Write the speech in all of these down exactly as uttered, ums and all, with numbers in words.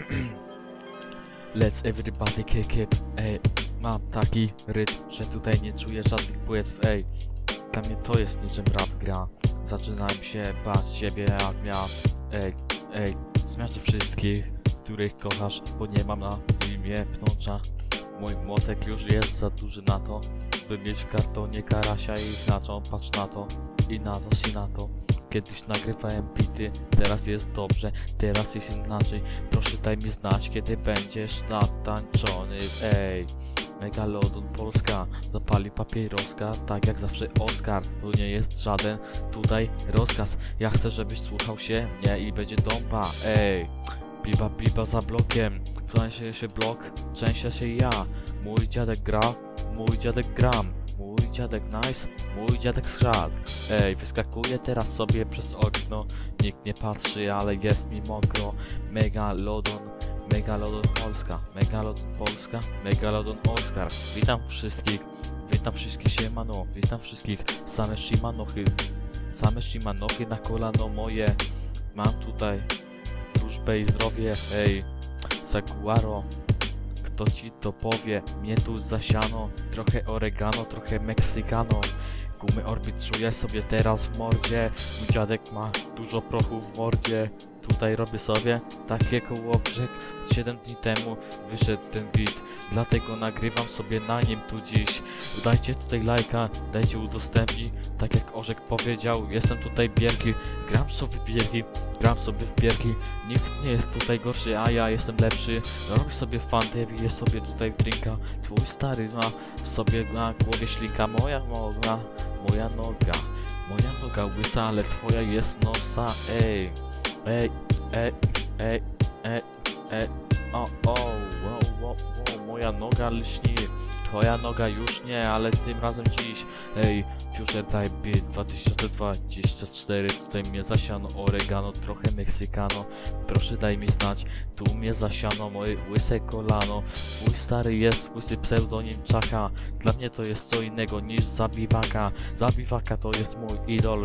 Let's everybody kick it, ej. Mam taki rytm, że tutaj nie czuję żadnych płetw, ej. Dla mnie to jest niczym rap gra. Zaczynałem się bać siebie jak miał, ej, ej. Zmiażdżę wszystkich, których kochasz, bo nie mam na imię pnącza. Mój młotek już jest za duży na to, by mieć w kartonie karasia i znaczą. Patrz na to, i na to, i na to. Kiedyś nagrywałem bity, teraz jest dobrze, teraz jest inaczej. Proszę daj mi znać, kiedy będziesz natańczony, ej. Megalodon Polska, zapali papieroska, tak jak zawsze Oskar. To nie jest żaden tutaj rozkaz. Ja chcę, żebyś słuchał się mnie i będzie dąba, ej. Biba, biba za blokiem, włącza się blok, częsia się ja. Mój dziadek gra, mój dziadek gram. Mój dziadek nice, mój dziadek schrzal. Ej, wyskakuję teraz sobie przez okno. Nikt nie patrzy, ale jest mi mokro. Megalodon, Megalodon Polska, Megalodon Polska, Megalodon Oskar. Witam wszystkich, witam wszystkich, siemano. Witam wszystkich, same shimanochy, same shimanochy na kolano moje. Mam tutaj wróżbę i zdrowie, ej. Saguaro, kto ci to powie? Mnie tu zasiano, trochę oregano, trochę meksykano. Gumy Orbit czuję sobie teraz w mordzie. Mój dziadek ma dużo prochu w mordzie. Tutaj robię sobie takie kołobrzeg. siedem dni temu wyszedł ten beat, dlatego nagrywam sobie na nim tu dziś. Dajcie tutaj lajka, dajcie udostępnij. Tak jak Orzek powiedział, jestem tutaj bierki. Gram sobie w bierki, gram sobie w bierki. Nikt nie jest tutaj gorszy, a ja jestem lepszy. Robię sobie fantę, piję sobie tutaj drinka. Twój stary ma sobie na głowie ślinka. Moja noga, moja noga, moja noga łysa, ale twoja jest nosa, ej. Ej, ej, ej, ej, ej, o, o, wow, wow, wow, moja noga lśni, twoja noga już nie, ale tym razem dziś, ej, Future Type Beat dwa tysiące dwudziesty czwarty, tutaj mnie zasiano oregano, trochę meksykano, proszę daj mi znać, tu mnie zasiano moje łyse kolano, twój stary jest łysy pseudonim Czacha, dla mnie to jest co innego niż Zabiwaka, Zabiwaka to jest mój idol.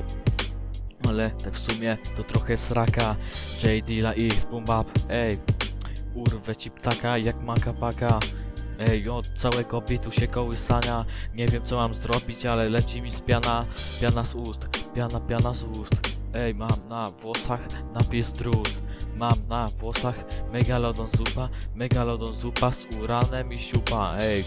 Ale tak w sumie to trochę sraka. J Dilla X, boom bap, ej. Urwę ci ptaka jak maka paka. Ej, od całego bitu się kołysania. Nie wiem co mam zrobić, ale leci mi z piana. Piana z ust, piana, piana z ust. Ej, mam na włosach napis drut. Mam na włosach Megalodon zupa. Megalodon zupa z uranem i siupa, ej.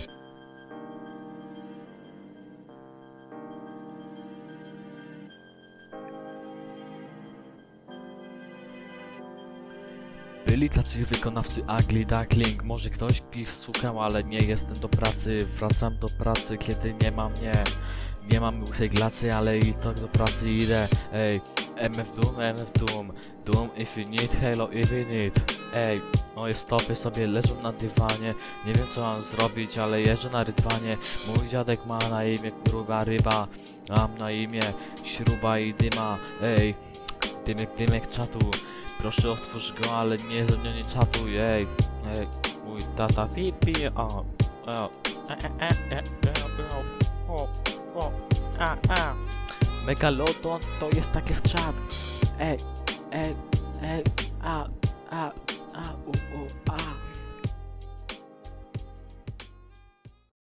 Byli tacy wykonawcy Ugly Duckling. Może ktoś ich słuchał, ale nie jestem do pracy. Wracam do pracy, kiedy nie ma mnie. Nie mam łysej glacy, ale i tak do pracy idę. Ej, M F Doom, M F Doom. Doom if you need, Halo if you need. Ej, moje stopy sobie leżą na dywanie. Nie wiem co mam zrobić, ale jeżdżę na rydwanie. Mój dziadek ma na imię gruba ryba. Mam na imię śruba i dyma. Ej, dymek, dymek czatu. Proszę otwórz go, ale nie, nie, nie czatuj, ej, ej, mój tata pipi, o, o, e, e, e, e, o, o, a, a. Megalodon to jest taki skrzat, ej, ej, ej, a, a, a, u, u, a.